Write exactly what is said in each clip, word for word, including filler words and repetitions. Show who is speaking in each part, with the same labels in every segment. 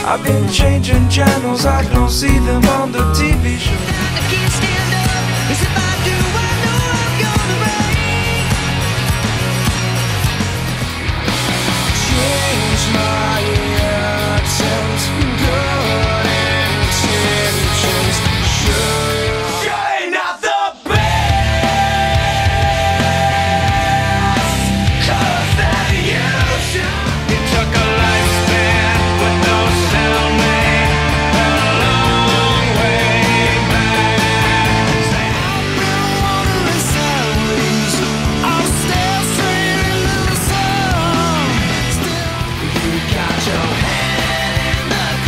Speaker 1: I've been changing channels, I don't see them on the T V show.
Speaker 2: I can't stand up, 'cause if I do, I know I'm gonna break.
Speaker 1: Change my accent, good intentions, sure. You're not the best, 'cause that you should. You took a lifespan with no sound man, a long way back. Say, I've been wandering sideways, I'll stare straight into the sun. Still, you got your head in the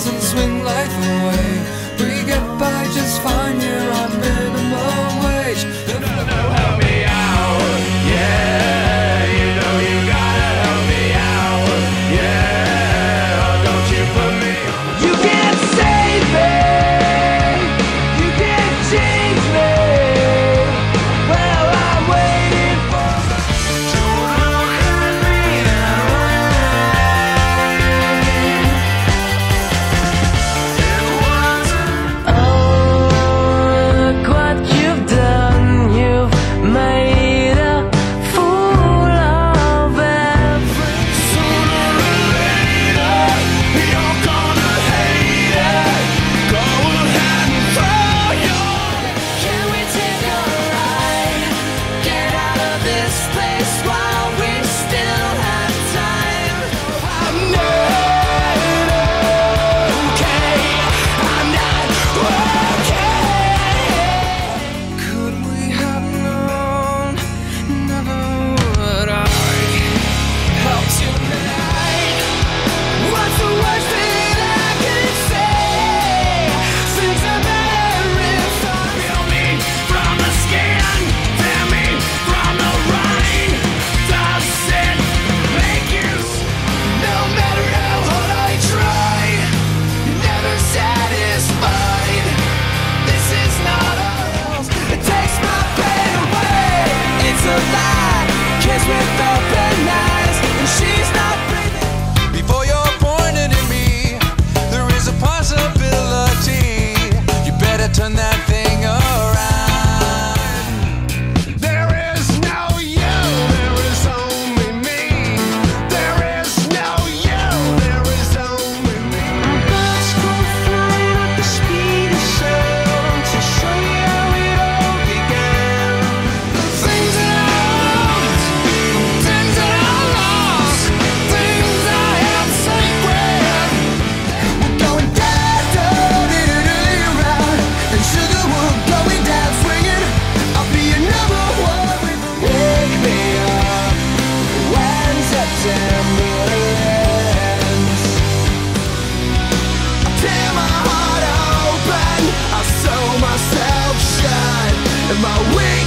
Speaker 1: doesn't swing life away. We get by just fine here on minimum wage.
Speaker 3: No, no, help me out, yeah. You know you gotta help me out, yeah. Oh, don't you put me. You can't save me. You can't change me. Well, I'm waiting for the. Don't look at me that way. It wasn't. Oh, look what you've done. You've made a fool of every. Sooner or later, you're gonna hate it. Go ahead and throw your. Can we take a ride? Get out of this place while we still have time. I'm not okay. I'm not okay.
Speaker 1: Could we have known? Never would I help tonight.
Speaker 3: What's the worst thing I can say? Things are better if I feel me from the skin, feel me from the rain. Does it make you? No matter how hard I try, never satisfied. This is not our house. It takes my pain away. It's a lie, kiss with open eyes, and she's not breathing.
Speaker 1: Before you're pointed at me, there is a possibility. You better turn that thing around.
Speaker 3: There is no you, there is only me. There is no you, there is only me. Birds go flying at the speed of sound to show you how it all began. Things that I loved, things that I lost, things I held sacred. We're going down, down, in and around, and sugar will going down swinging. I'll be your number one. Wake me up when September ends. I tear my heart open, I sew myself shut, and my wings